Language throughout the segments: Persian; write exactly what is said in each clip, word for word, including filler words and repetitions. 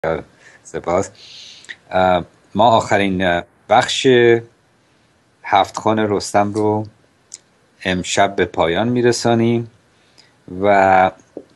سپاس. ما آخرین بخش هفت خوان رستم رو امشب به پایان میرسانیم و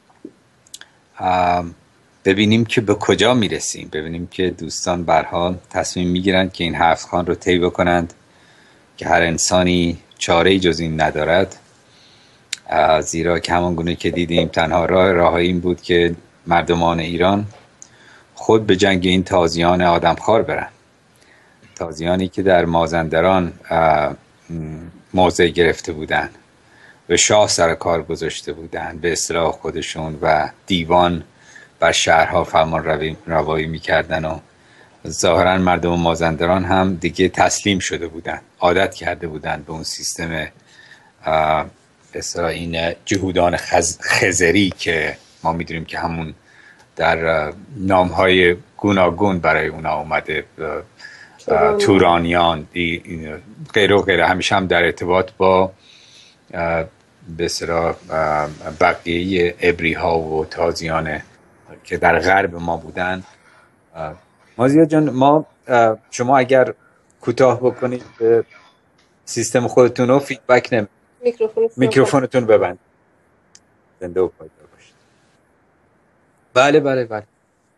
ببینیم که به کجا میرسیم، ببینیم که دوستان برها تصمیم میگیرند که این هفت خوان رو طی بکنند که هر انسانی چاره‌ای جز این ندارد، زیرا که همان گونه که دیدیم تنها راه راهی این بود که مردمان ایران خود به جنگ این تازیان آدمخوار برن، تازیانی که در مازندران موضع گرفته بودن، به شاه سر کار گذاشته بودن به اصطلاح خودشون و دیوان بر شهرها فرمان روی روایی میکردن و ظاهرا مردم مازندران هم دیگه تسلیم شده بودن، عادت کرده بودن به اون سیستم اصطلاح این جهودان خز... خزری که ما میدونیم که همون در نامهای گوناگون برای اونا اومده، تورانیان غیره و غیره، همیشه هم در ارتباط با به اصطلاح بقیه عبری ها و تازیان که در غرب ما بودن. مازیار جان، ما شما اگر کوتاه بکنید به سیستم خودتون رو فیدبک نمی میکروفونتون ببند، زنده و پایدار باشید. بله بله بله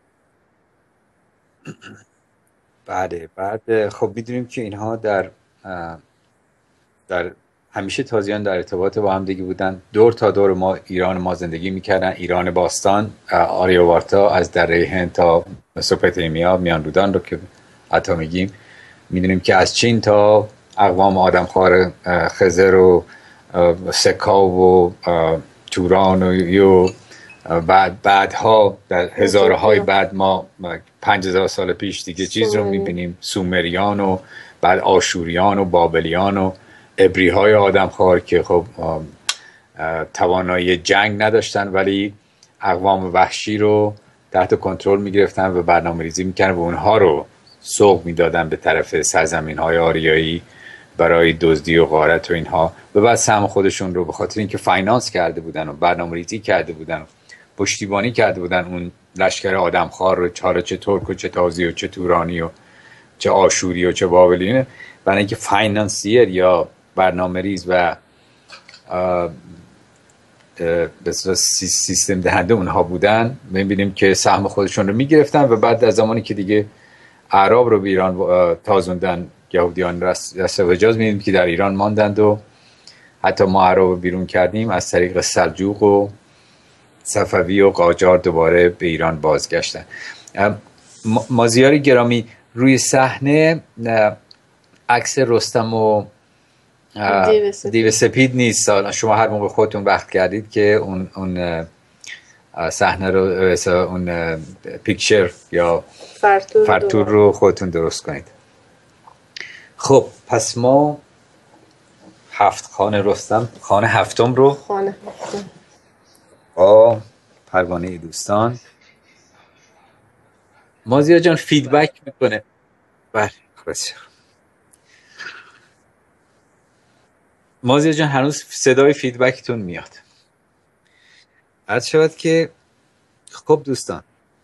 بله. بعد خب میدونیم که اینها در در همیشه تازیان در ارتباط با هم دیگه بودن، دور تا دور ما ایران ما زندگی میکردن، ایران باستان، آریاوارتا از دره هند تا مسوپوتامیا، میان رودان رو که حتی میگیم، میدونیم که از چین تا اقوام آدمخوار خزر و سکا و توران و یو، بعد بعدها در هزارهای بعد ما پنج هزار سال پیش دیگه چیز رو میبینیم، سومریان و بعد آشوریان و بابلیان و عبری های آدمخوار که خب توانایی جنگ نداشتن ولی اقوام وحشی رو تحت کنترل میگرفتن و برنامه ریزی میکردن و اونها رو سوق میدادن به طرف سرزمین های آریایی برای دزدی و غارت و اینها، و بعد سهم خودشون رو به خاطر اینکه فاینانس کرده بودن و برنامه ریزی کرده بودن و پشتیبانی کرده بودن اون لشکر آدمخوار رو، چاره چه ترک و چه تازی و چه تورانی و چه آشوری و چه بابلی، برای اینکه فاینانسیر یا برنامه ریز و به سیستم دهنده اونها بودن، می‌بینیم که سهم خودشون رو میگرفتن و بعد از زمانی که دیگه اعراب رو به ایران تازوندن، یهودیان رسل و حجاز، می‌بینیم که در ایران ماندند و حتی ما اعراب رو بیرون کردیم، از طریق سلجوق و صفوی و قاجار دوباره به ایران بازگشتن. مازیار گرامی، روی صحنه عکس رستم و دیو سپید نیست، شما هر موقع خودتون وقت کردید که اون اون صحنه رو، اون پیکچر یا فرتور, فرتور رو خودتون درست کنید. خب پس ما هفت خوان رستم، خوان هفتم رو خوان هفتم با پروانه دوستان. مازیار جان فیدبک میکنه. بله بسیار. مازیار جان هنوز صدای فیدبکتون میاد. عرض شود که خب دوستان،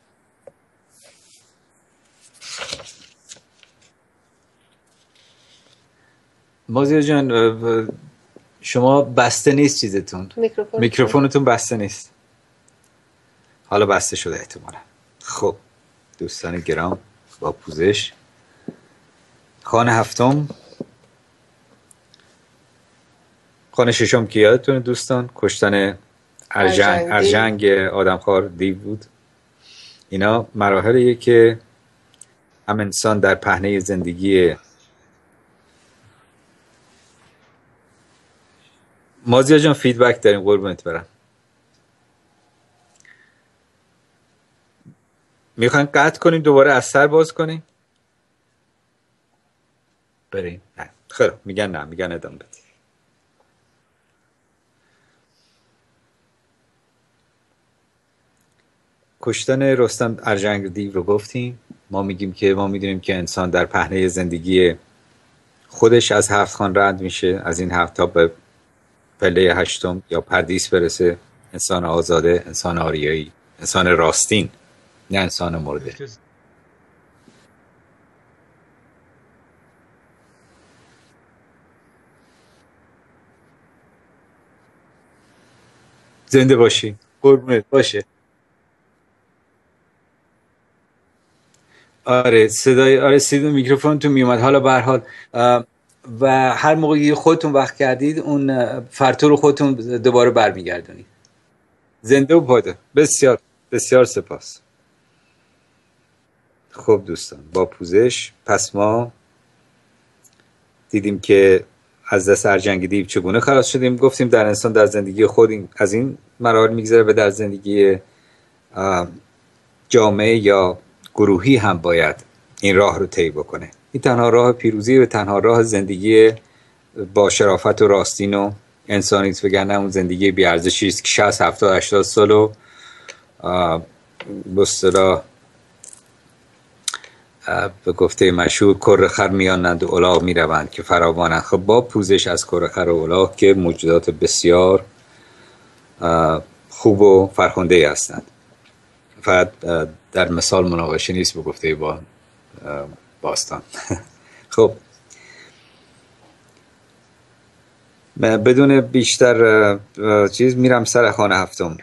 مازیار جان شما بسته نیست چیزتون، میکروفون میکروفونتون بسته نیست، حالا بسته شده احتمالا. خب دوستان گرام، با پوزش، خوان هفتم، خوان ششم که یادتونه دوستان، کشتن ارجنگ ارجنگ آدمخوار دیو بود. اینا مراحلیه که هم انسان در پهنه زندگی. مازیار جان فیدبک داریم، قربونت برم. میخواین قطع کنیم دوباره از سر باز کنیم بریم؟ نه خیلی میگن نه، میگن ادامه بدیم. کشتن رستم ارجنگ دیو رو گفتیم. ما میگیم که ما میدونیم که انسان در پهنه زندگی خودش از هفت خوان رد میشه، از این هفت تا به پله هشتم یا پردیس برسه، انسان آزاده، انسان آریایی، انسان راستین، نه انسان مرده. زنده باشی، قربونت باشه. آره صدای آره صدای میکروفون تو میومد. حالا به هر حال و هر موقعی خودتون وقت کردید اون فرتو رو خودتون دوباره برمیگردونید. زنده و پاده. بسیار بسیار سپاس. خب دوستان، با پوزش پس ما دیدیم که از دست ارجنگ دیو چگونه خلاص شدیم. گفتیم در انسان در زندگی خود این از این مراحل میگذره و در زندگی جامعه یا گروهی هم باید این راه رو طی بکنه. این تنها راه پیروزی و تنها راه زندگی با شرافت و راستین و انسانیت، وگرنه اون زندگی بی ارزشی است که شصت هفتاد هشتاد سال و به اصطلاح به گفته مشهور کر خر میانند و الاغ میروند که فراوانند. خب با پوزش از کر خر و الاغ که موجودات بسیار خوب و فرخنده هستند، فقط در مثال مناقشه نیست به گفته با باستان. خب بدون بیشتر چیز میرم سر خانه هفتم.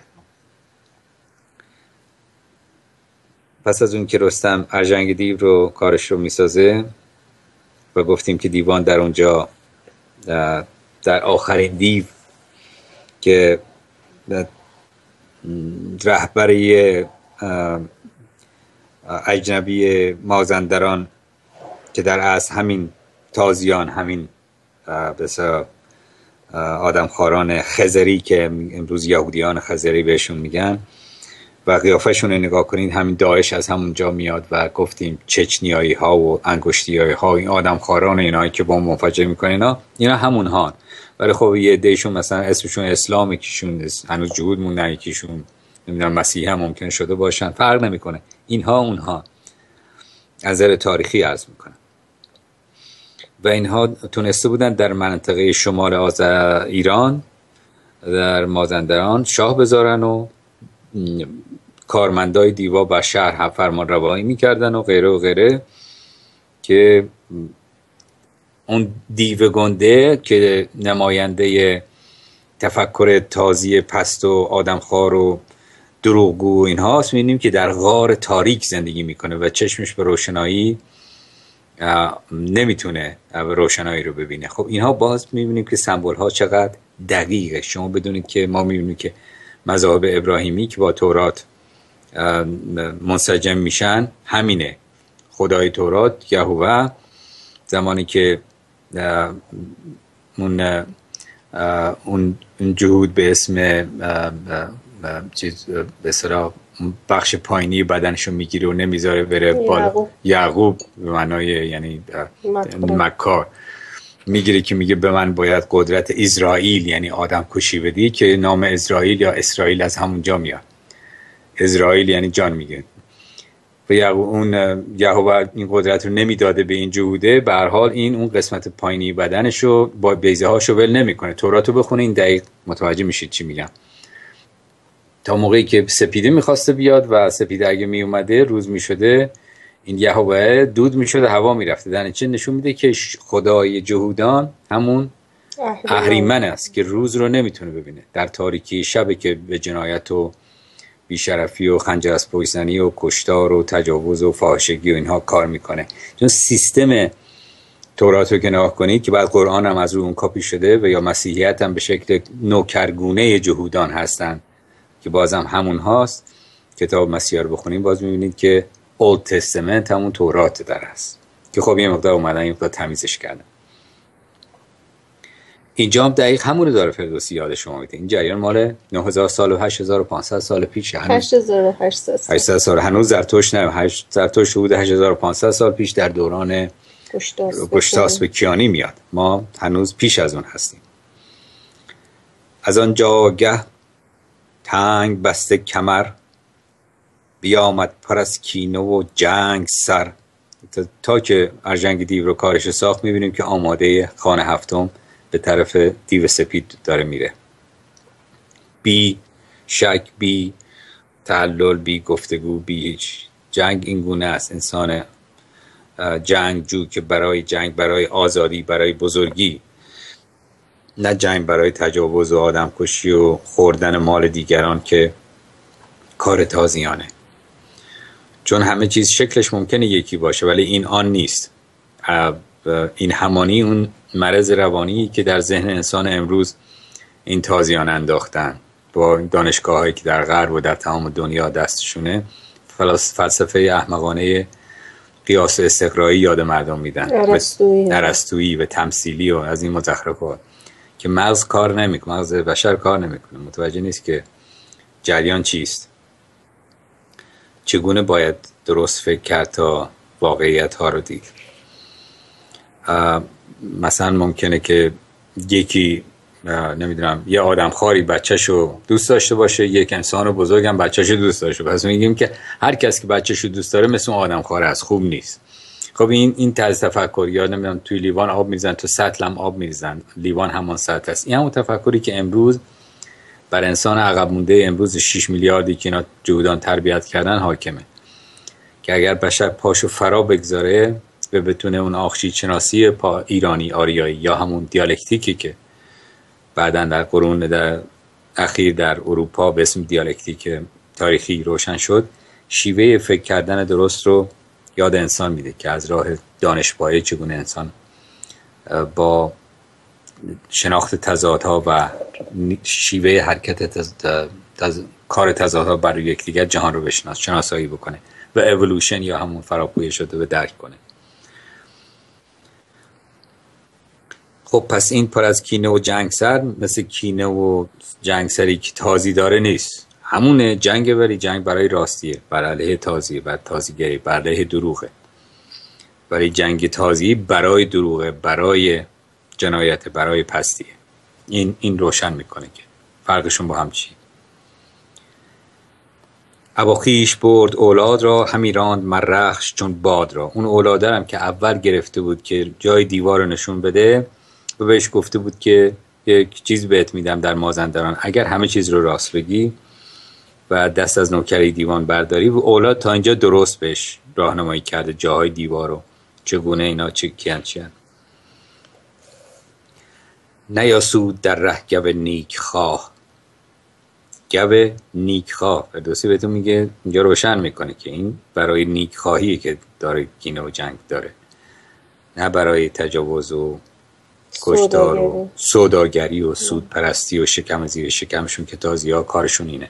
پس از اون که رستم ارجنگ دیو رو کارش رو میسازه و گفتیم که دیوان در اونجا در آخرین دیو که رهبری اجنبی مازندران که در اصل همین تازیان، همین بسیار آدمخواران خزری که امروز یهودیان خزری بهشون میگن و قیافشون رو نگاه کنید، همین داعش از همونجا میاد و گفتیم چچنیایی ها و انگشتیایی ها، این آدمخواران اینایی که بمب منفجر میکنن اینا اینا همون ها. ولی خب یه عدهشون مثلا اسمشون اسلام، یکیشون هنوز جهود موندن، یکیشون نمیدونم مسیحی هم ممکنه شده باشن، فرق نمیکنه. اینها اونها از نظر تاریخی عرض میکنن و اینها تونسته بودن در منطقه شمال آز ایران در مازندران شاه بذارن و کارمندای دیوا بر شهر هم فرمان روایی میکردن و غیره و غیره، که اون دیو گنده که نماینده تفکر تازی پست و آدمخوار و دروغگو اینهاست، می‌بینیم که در غار تاریک زندگی میکنه و چشمش به روشنایی نمیتونه روشنایی رو ببینه. خب اینها باز می‌بینیم که سمبل ها چقدر دقیقه. شما بدونید که ما می‌بینیم که مذاهب ابراهیمی که با تورات منسجم میشن همینه. خدای تورات یهوه زمانی که اون اون جهود به اسم چیز به اصطلاح بخش پایینی بدنشو میگیره و نمیذاره بره بالا، یعقوب به معنای یعنی مکار میگیره که میگه به من باید قدرت اسرائیل یعنی آدم کشی بدی، که نام اسرائیل یا اسرائیل از همونجا میاد. اسرائیل یعنی جان میگه و یعقوب اون یهوه این قدرت رو نمیداده به این جهوده. به هر حال این اون قسمت پایینی بدنشو با بیضه هاشو ول نمیکنه. توراتو بخونه این دقیق متوجه میشید چی میگم. تا موقعی که سپیده میخواسته بیاد و سپیده اگه میومده روز میشده، این یهوه دود میشده هوا میرفته. در نتیجه نشون میده که خدای جهودان همون اهریمن است که روز رو نمیتونه ببینه. در تاریکی شب که به جنایت و بیشرفی و خنجر از پویزنی و کشتار و تجاوز و فاحشگی و اینها کار میکنه. چون سیستم تورات رو که نگاه کنید که بعد قرآن هم از رو اون کاپی شده و یا مسیحیت هم به شکل نوکرگونه جهودان هستن که بازم همون هاست. کتاب مسیح رو بخونیم باز میبینید که اولد تستمنت همون تورات در هست که خب یه مقدار اومدن یه مقدار تمیزش کردن. اینجا هم دقیق همون رو داره فردوسی یاد شما میده. این جریان مال نه هزار سال و هشت هزار و پانصد سال پیشه. هشت هزار و هشتصد سال هنوز زرتشت نه زرتشت حدود هشت هزار و پانصد سال پیش در دوران گشتاسپ به کیانی میاد. ما هنوز پیش از اون هستیم. از آن جاگه تنگ بسته کمر، بیامد پر از کینه و جنگ سر. تا, تا که ارجنگ دیو رو کارش ساخت میبینیم که آماده خانه هفتم به طرف دیو سپید داره میره. بی شک بی تعلل، بی گفتگو، بی هیچ. جنگ این گونه است. انسان جنگجو که برای جنگ، برای آزادی، برای بزرگی، نه جنگ برای تجاوز و آدم کشی و خوردن مال دیگران که کار تازیانه. چون همه چیز شکلش ممکنه یکی باشه ولی این آن نیست. این همانی اون مرض روانی که در ذهن انسان امروز این تازیان انداختن با دانشگاه هایی که در غرب و در تمام دنیا دستشونه، فلسفه احمقانه قیاس و استقرایی یاد مردم میدن، ارسطویی و تمثیلی و از این مزخرفات که مغز کار نمیکنه، مغز بشر کار نمیکنه، متوجه نیست که جریان چیست، چگونه باید درست فکر کرد تا واقعیت ها رو دید. مثلا ممکنه که یکی نمیدونم یه آدم خاری بچه‌شو دوست داشته باشه، یک انسان بزرگم بچه‌شو دوست داشته باشه، پس میگیم که هر کس که بچه‌شو دوست داره مثل اون آدم خار است، خوب نیست. خب این این طرز تفکر، یا نمیدونم توی لیوان آب میریزن تو سطل هم آب میریزن، لیوان همان سطل است. این همون تفکری که امروز بر انسان عقب مونده امروز شش میلیاردی که اینا جهودان تربیت کردن حاکمه، که اگر بشر پاشو فرا بگذاره و بتونه اون آخشید شناسی پا ایرانی آریایی یا همون دیالکتیکی که بعداً در قرون در اخیر در اروپا به اسم دیالکتیک تاریخی روشن شد، شیوه فکر کردن درست رو یاد انسان میده که از راه دانشپایه چگونه انسان با شناخت تضادها و شیوه حرکت تز... تز... کار تضادها برای یکدیگر جهان رو بشناس شناسایی بکنه و اِوولوشن یا همون فراپویه شده و درک کنه. خب پس این پر از کینه و جنگ سر مثل کینه و جنگ سری که تازی داره نیست، همونه جنگ، ولی جنگ برای راستیه، بر علیه تازیه، بر تازیگری، بر علیه دروغه. ولی جنگ تازی برای دروغه، برای جنایت، برای پستیه. این این روشن میکنه که فرقشون با هم چیه. ابا خویش برد اولاد را، همی راند مر رخش چون باد را. اون اولاده هم که اول گرفته بود که جای دیوار رو نشون بده و بهش گفته بود که یک چیز بهت میدم در مازندران، اگر همه چیز رو راست بگی و دست از نوکری دیوان برداری. و اولاد تا اینجا درست بهش راهنمایی کرده جاهای دیوار رو، چگونه اینا چه کیان چیان. نیاسود در ره گو نیک خواه. گو نیک خواه فردوسی بهتون میگه، اینجا روشن میکنه که این برای نیک خواهی که داره کینه و جنگ داره، نه برای تجاوز و کشتار و سوداگری و سود پرستی و شکم زیر شکمشون که تازی ها کارشون اینه.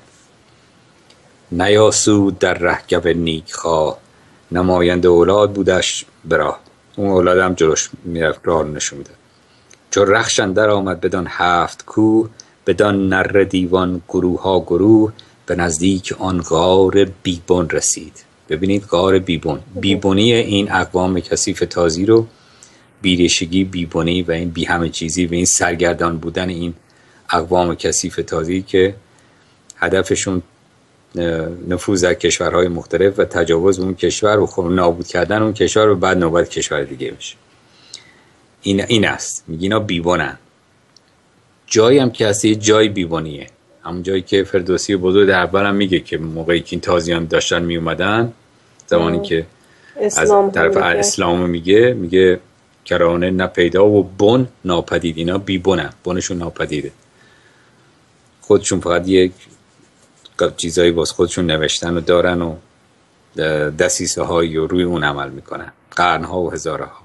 نیاسود در ره گو نیک خواه، نماینده اولاد بودش براه. اون اولاد هم جلوش میرفت راه نشون میده. چون رخش اندر آمد بدان هفت کوه، بدان نره دیوان گروه ها گروه، به نزدیک آن غار بیبون رسید. ببینید غار بیبون، بیبونی این اقوام کثیف تازی رو، بیریشگی، بیبونی و این بی همه چیزی و این سرگردان بودن این اقوام کثیف تازی که هدفشون نفوذ در کشورهای مختلف و تجاوز اون کشور و خب نابود کردن اون کشور و بعد نوبت کشور دیگه بشه. این این است، میگه اینا بیبونن. جایی هم که هستی جای بیبونیه، همون جایی که فردوسی بزرگ در اول هم میگه که موقعی که این تازیان داشتن میومدن، زمانی که از طرف اسلام میگه میگه کرانه نپیدا و بن ناپدید. اینا بیبونن، بنشون ناپدیده، خودشون فقط یک چیزایی باز خودشون نوشتن و دارن و دسیسه هایی و روی اون عمل میکنن قرنها و هزاره ها.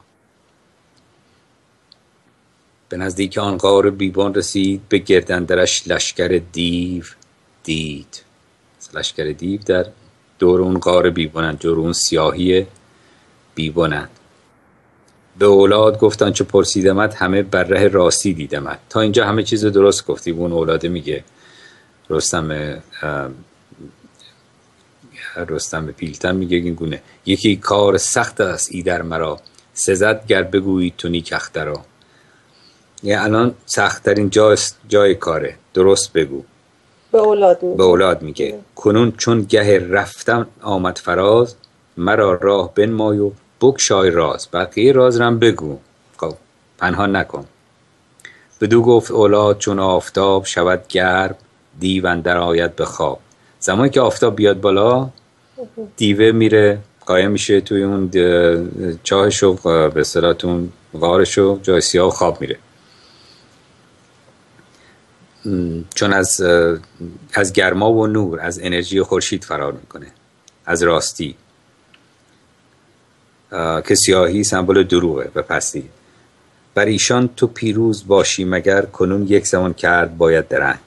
به نزدیک آن غار بیبون رسید، به گردندرش لشکر دیو دید. لشکر دیو در دور اون غار بیبونن، دور اون سیاهی بیبونن. به اولاد گفتن چه پرسیدمت، همه بر ره راستی دیدمت. تا اینجا همه چیز درست گفتی. اون اولاده میگه رستم رستم پیلتن میگه این گونه، یکی کار سخت است ایدر مرا، سزد گر بگویی تو نیک اخترا. یعنی الان سخت‌ترین جای جای کاره، درست بگو. به اولاد میگه, به اولاد میگه. کنون چون گه رفتم آمد فراز، مرا راه بنمای و بگشای راز. بقیه راز رم بگو، خب پنهان نکن. بدو گفت اولاد چون آفتاب، شود گرم دیو اندر آید به خواب. زمانی که آفتاب بیاد بالا دیوه میره قایم میشه توی اون چاهشو به اصطلاح اون غارشو جای سیاه خواب میره، چون از از گرما و نور، از انرژی خورشید فرار میکنه، از راستی که سیاهی سمبل دروغه و پستی. بر ایشان تو پیروز باشی مگر کنون یک زمان کرد باید درنگ.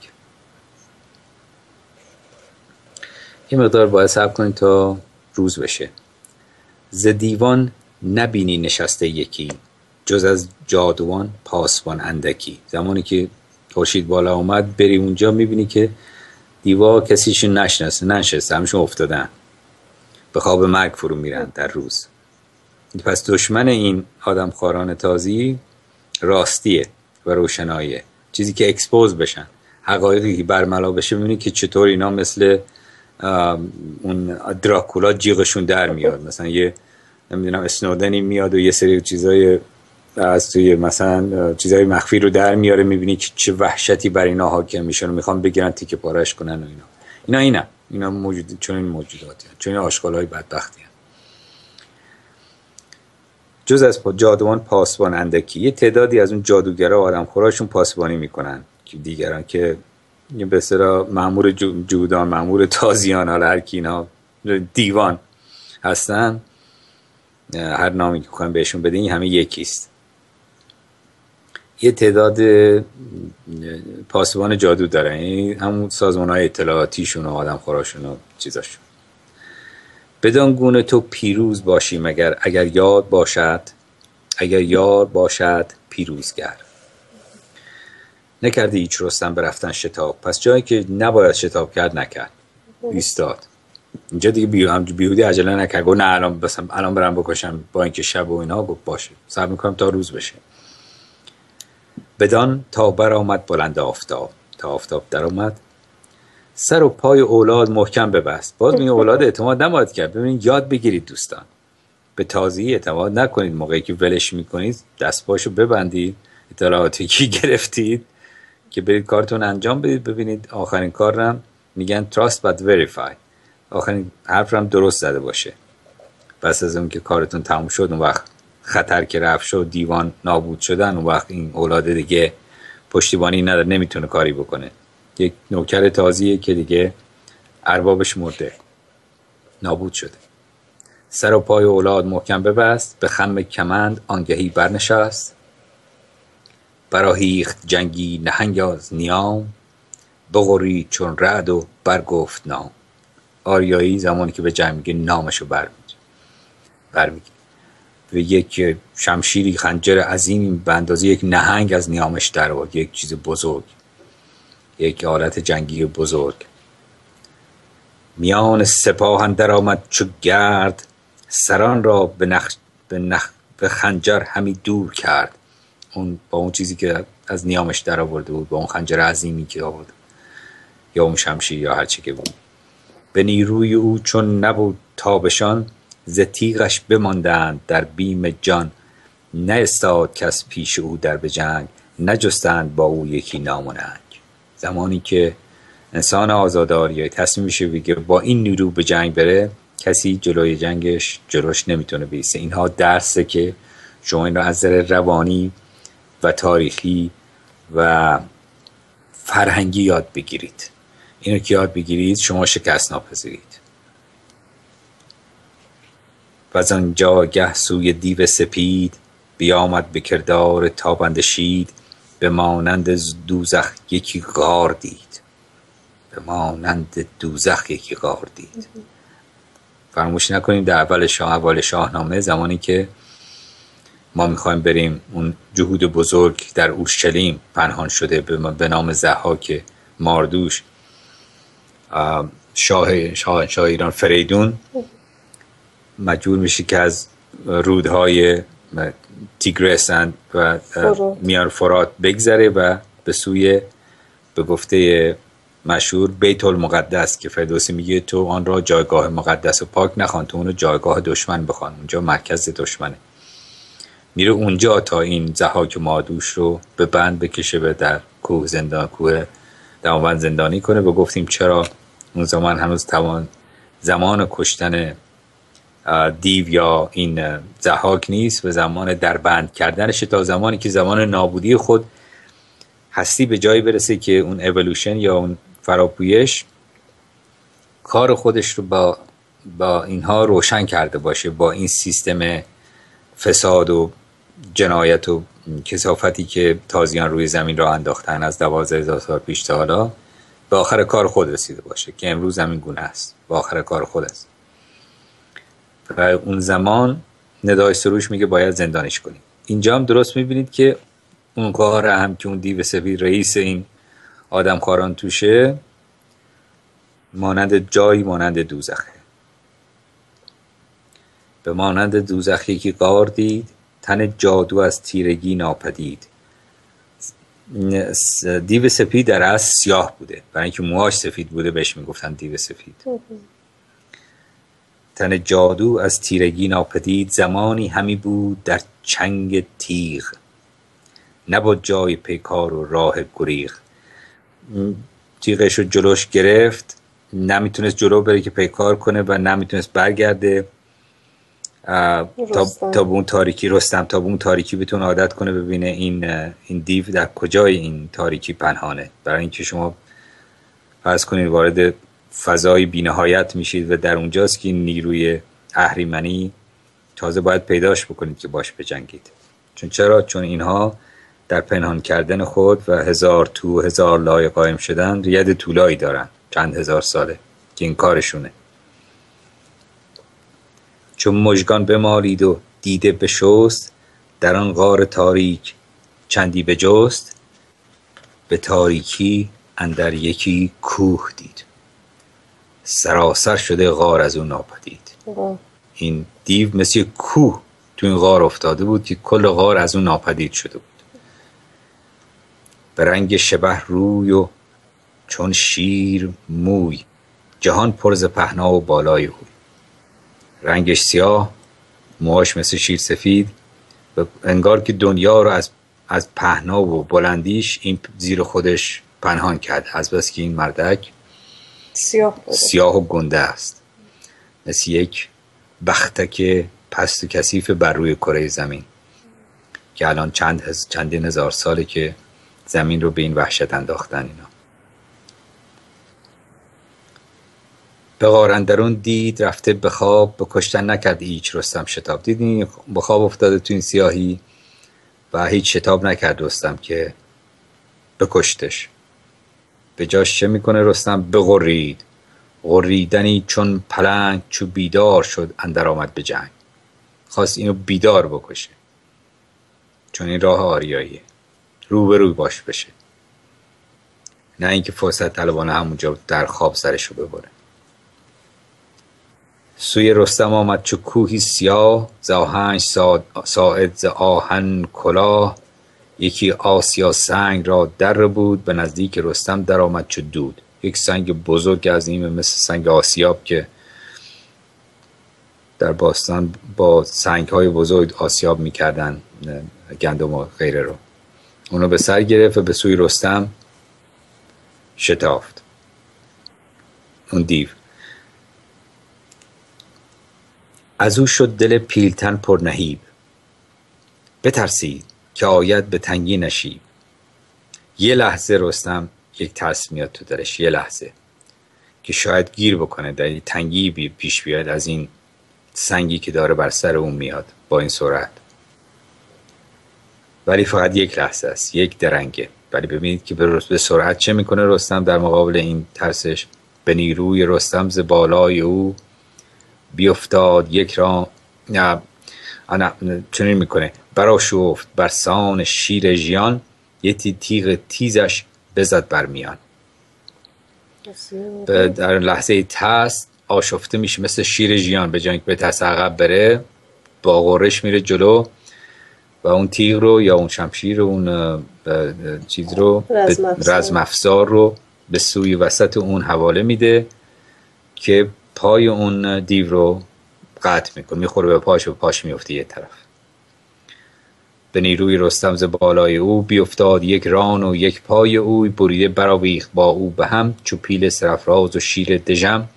این مقدار باید صبر کنید تا روز بشه. ز دیوان نبینی نشسته یکی، جز از جادوان پاسبان اندکی. زمانی که خورشید بالا اومد بری اونجا میبینی که دیوا کسیشون نشناسه ننشسته، همشون افتادن به خواب مرگ فرو میرن در روز. پس دشمن این آدم خاران تازی راستیه و روشناییه، چیزی که اکسپوز بشن، حقایقی که برملا بشه. میبینی که چطور اینا مثل اون دراکولا جیغشون در میاد. مثلا یه نمیدونم اسنودنی میاد و یه سری چیزای از توی مثلا چیزای مخفی رو در میاره، میبینی که چه وحشتی بر اینا حاکم میشه و میخوان بگیرن تیکه پارش کنن و اینا اینا اینا اینا موجود، چون این موجوداتی چون این آشغالای بدبختی هن. جز از جادوان پاسبان اندکی، یه تعدادی از اون جادوگرا و آدمخوراشون پاسبانی میکنن که دیگران که به اصطلاح مأمور جودان، مأمور تازیان، حالا هر کی اینا دیوان هستن، هر نامی که خواهیم بهشون بدین این همه یکیست. یه تعداد پاسبان جادو دارن، یعنی همون سازمان‌های اطلاعاتیشون و آدمخوراشون و چیزاشون. بدان گونه تو پیروز باشی مگر اگر یاد باشد، اگر یار باشد پیروزگر. نکردی هیچ رستم برفتن شتاب، پس جایی که نباید شتاب کرد نکرد، ایستاد. اینجا دیگه بیهودی عجله نکرد، گفت نه الان بسم الان برام بکشم با اینکه شب و اینا، گفت باشه صبر میکنم تا روز بشه. بدان تا بر آمد بلند آفتاب، تا آفتاب در اومد سر و پای اولاد محکم ببست. باز می اولاد اعتماد نباید کرد. ببینید یاد بگیرید دوستان، به تازی اعتماد نکنید. موقعی که ولش میکنید دست پاشو ببندید، اطلاعاتی که گرفتید که برید کارتون انجام بدید. ببینید آخرین کار رم میگن trust but verify، آخرین حرف رم درست زده باشه. پس از اون که کارتون تموم شد، اون وقت خطر که رفت شد، دیوان نابود شدن، اون وقت این اولاد دیگه پشتیبانی نداره، نمیتونه کاری بکنه. یک نوکر تازیه که دیگه اربابش مرده، نابود شده. سر و پای اولاد محکم ببست، به خم کمند آنگهی برنشست. براهیخت جنگی نهنگ از نیام، بغری چون رعد و برگفت نام. آریایی زمانی که به جنگ میگه نامشو برمیگه و یک شمشیری خنجر عظیم به اندازه یک نهنگ از نیامش در آورد، یک چیز بزرگ، یک آلت جنگی بزرگ. میان سپاه اندر آمد چو گرد، سران را به نخ به نخ به خنجر همی دور کرد. اون با اون چیزی که از نیامش در آورده بود، با اون خنجر عظیمی که آورد یا اون شمشیر یا هر چی که بود. به نیروی او چون نبود تابشان، ز تیغش بماندند در بیم جان. نه استاد کس پیش او در به جنگ، نجستند با او یکی نام و ننگ. زمانی که انسان آزاداری تصمیم میشه بگه با این نیرو به جنگ بره، کسی جلوی جنگش جلوش نمیتونه بیسته. اینها درسه که شما این را از نظر روانی و تاریخی و فرهنگی یاد بگیرید. اینو که یاد بگیرید شما شکست ناپذیرید. و از آنجا گه سوی دیو سپید، بیامد به کردار تابنده شید. به مانند دوزخ یکی غار دید، به مانند دوزخ یکی غار دید. فراموش نکنیم در اول شاه اول شاهنامه، زمانی که ما میخوایم بریم اون جهود بزرگ در اورشلیم پنهان شده به نام ضحاک ماردوش، شاه شاه شاه ایران فریدون مجبور میشه که از رودهای تیگرس و میان فرات بگذره و به سوی به گفته مشهور بیت المقدس که فردوسی میگه تو آن را جایگاه مقدس و پاک نخوان، تو اونو جایگاه دشمن بخوان، اونجا مرکز دشمنه. میره اونجا تا این ضحاک مادوش رو به بند بکشه و در کوه زندان کوه دماوند زندانی کنه. و گفتیم چرا اون زمان هنوز توان زمان کشتن دیو یا این ضحاک نیست و زمان دربند کردنش تا زمانی که زمان نابودی خود هستی به جایی برسه که اون اِوولوشن یا اون فراپویش کار خودش رو با با اینها روشن کرده باشه، با این سیستم فساد و جنایت و کثافتی که تازیان روی زمین را انداختن از دوازده هزار سال پیش تا حالا به آخر کار خود رسیده باشه که امروز زمین گونه است، به آخر کار خود است. و اون زمان ندای سروش میگه باید زندانش کنیم. اینجا هم درست میبینید که اون کار هم که اون دیو سفید رئیس این آدم خاران توشه مانند جایی مانند دوزخه، به مانند دوزخی که غار دید تن جادو از تیرگی ناپدید. دیو سفید در اصل سیاه بوده، برای اینکه موهاش سفید بوده بهش میگفتن دیو سفید. تن جادو از تیرگی ناپدید، زمانی همی بود در چنگ تیغ، نبود جای پیکار و راه گریغ. تیغش رو جلوش گرفت، نمیتونست جلو بره که پیکار کنه و نمیتونست برگرده تا تا به اون تاریکی رستم تا به اون تاریکی بتونه عادت کنه ببینه این این دیو در کجای این تاریکی پنهانه. برای اینکه شما فرض کنید وارد فضای بی‌نهایت میشید و در اونجاست که نیروی اهریمنی تازه باید پیداش بکنید که باش بجنگید. چون چرا؟ چون اینها در پنهان کردن خود و هزار تو هزار لایه قائم شدن ید طولایی دارن، چند هزار ساله که این کارشونه. چون مژگان بمالید و دیده بشست، در آن غار تاریک چندی بجست، به تاریکی اندر یکی کوه دید، سراسر شده غار از اون ناپدید. این دیو مثل کوه تو این غار افتاده بود که کل غار از اون ناپدید شده بود. به رنگ شبه روی و چون شیر موی، جهان پر ز پهنا و بالای هوی. رنگش سیاه، موهاش مثل شیر سفید و انگار که دنیا رو از از پهنا و بلندیش این زیر خودش پنهان کرد، از بس که این مردک سیاه, سیاه و گنده است، مثل یک بختک پست و کثیف بر روی کره زمین که الان چند هز... چندین هزار ساله که زمین رو به این وحشت انداختن. اینا به غار اندرون دید رفته به خواب، به کشتن نکرد هیچ رستم شتاب. دیدین به خواب افتاده تو این سیاهی و هیچ شتاب نکرد رستم که بکشتش. به جاش چه میکنه رستم؟ بغرید، غریدنی چون پلنگ چو بیدار شد اندر آمد به جنگ. خواست اینو بیدار بکشه، چون این راه آریاییه، رو به روی باش بشه، نه اینکه فرصت طلبانه همونجا در خواب سرشو ببره. سوی رستم آمد چو کوهی سیاه، ز آهنج ساعد ز آهن کلاه. یکی آسیا سنگ را در بود، به نزدیک رستم در آمد چو دود. یک سنگ بزرگ عظیم مثل سنگ آسیاب که در باستان با سنگ های بزرگ آسیاب میکردن گندم و غیره رو، اونو به سر گرفت و به سوی رستم شتافت. اون دیو از او شد دل پیلتن پر نهیب، بترسید که آید به تنگی نشیب. یه لحظه رستم یک ترس میاد تو درش، یه لحظه که شاید گیر بکنه در این تنگی بی پیش بیاد از این سنگی که داره بر سر اون میاد با این سرعت. ولی فقط یک لحظه است، یک درنگه. ولی ببینید که به سرعت چه میکنه رستم در مقابل این ترسش. به نیروی رستم ز بالای او بیفتاد یک را نه انا چنین میکنه برآشفت بر سان شیر ژیان، یکی تیغ تیزش بزد بر میان. در لحظه ترس آشفته میشه مثل شیر ژیان، به جای اینکه به ترس عقب بره با غرش میره جلو و اون تیغ رو یا اون شمشیر رو اون چیز رو رزم افزار رو به سوی وسط اون حواله میده که پای اون دیو رو قطع میکنه، میخوره به پاش و پاش میفته یه طرف. به نیروی رستم ز بالای او بیفتاد یک ران و یک پای اوی بریده برآویخت با او به هم چو پیل سرافراز و شیر دژم.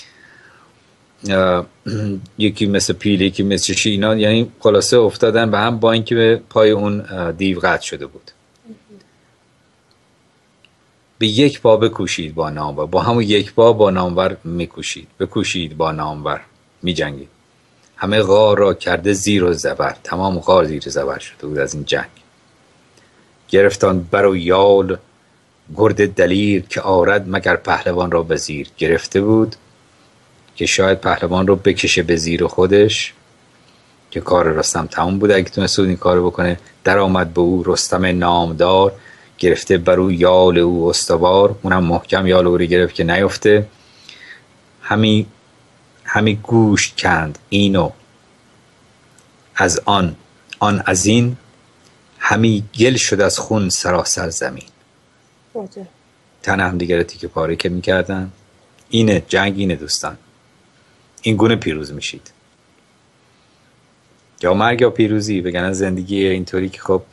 یکی مثل پیل یکی مثل شیر، اینا یعنی خلاصه افتادن به هم با اینکه به پای اون دیو قطع شده بود. به یک پا بکوشید با نامور، با همون یک پا با نامور میکوشید، بکوشید با نامور میجنگید. همه غار را کرده زیر و زبر، تمام غار زیر و زبر شده بود از این جنگ. گرفتان بر و یال گرد دلیر که آرد مگر پهلوان را به زیر. گرفته بود که شاید پهلوان رو بکشه به زیر خودش، که کار رستم تمام بود اگه تونست این کارو بکنه. در آمد به او رستم نامدار، گرفته بر او یال او استوار. اونم محکم یال او رو گرفت که نیفته. همی همی گوش کند اینو از آن آن از این، همی گل شد از خون سراسر زمین. واجه. تن هم دیگه تیکه پاره که میکردن. اینه جنگ، اینه دوستان، این گونه پیروز میشید. یا مرگ یا پیروزی، بگن زندگی اینطوری که خب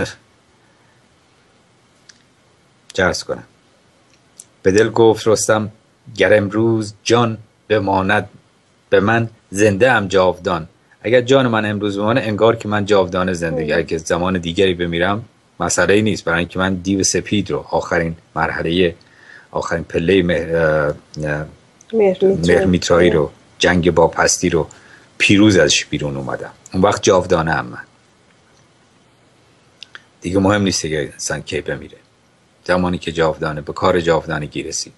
جرس کنم. به دل گفت رستم گر امروز جان بماند به من، زنده ام جاودان. اگر جان من امروز بمانه انگار که من جاودان زندگی، اگر زمان دیگری بمیرم مسئله ای نیست، برای اینکه من دیو سپید رو آخرین مرحله آخرین پله مهر میترایی رو، جنگ با پستی رو پیروز ازش بیرون اومدم. اون وقت جاودانه ام من دیگه. مهم نیست که انسان کی بمیره، زمانی که جاودانه به کار جاودانگی رسید.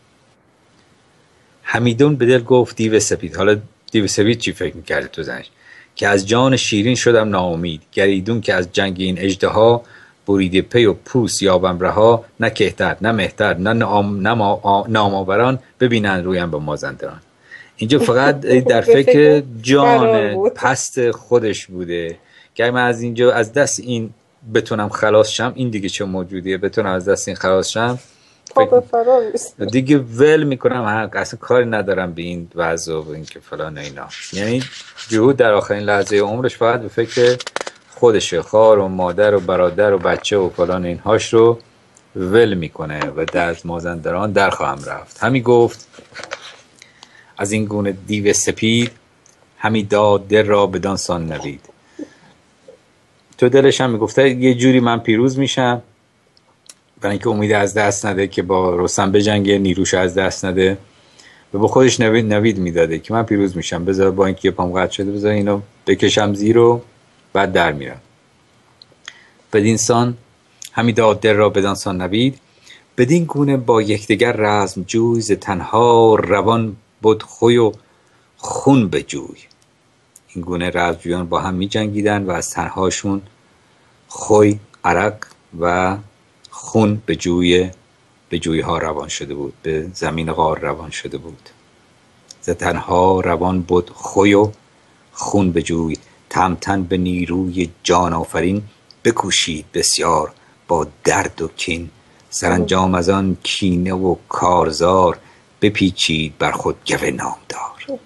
همیدون به دل گفت دیو سپید. حالا دیو سپید چی فکر میکرده تو زنش؟ که از جان شیرین شدم ناامید، گریدون که از جنگ این اژدها، بریده پی و پوست یابم رها. نه کهتر نه مهتر نه نامآوران، ببینن رویم به مازندران. اینجا فقط در فکر جان پست خودش بوده که من از اینجا از دست این بتونم خلاص شم. این دیگه چه موجودیه بتونم از دست این خلاص شم؟ دیگه ول میکنم، حق اصلا کاری ندارم به این وضع و این که فلان اینا. یعنی جهود در آخرین لحظه عمرش فقط به فکر خودشه، خار و مادر و برادر و بچه و فلان اینهاش رو ول میکنه و در مازندران در خواهم رفت. همی گفت از این گونه دیو سپید، همی داد دل را بدان سان نوید. تو دلش هم میگفته یه جوری من پیروز میشم، برای اینکه امید از دست نده که با رستم بجنگه، نیروش از دست نده و با خودش نوید نوید میداده که من پیروز میشم، بذار با اینکه پام قطع شده بذار اینو بکشم زیر و بعد در میرم. بدین سان همی داد دل را بدان سان نوید، بدین گونه با یکدیگر رزم جوی، ز تنها روان بود خوی و خون بجوی. این گونه رزمجویان با هم می جنگیدن و از تنهاشون خوی، عرق و خون به جوی به جوی ها روان شده بود، به زمین غار روان شده بود. ز تنها روان بود خوی و خون به جوی، تهمتن به نیروی جان آفرین، بکوشید بسیار با درد و کین. سرانجام از آن کینه و کارزار، بپیچید بر خود گو نامدار.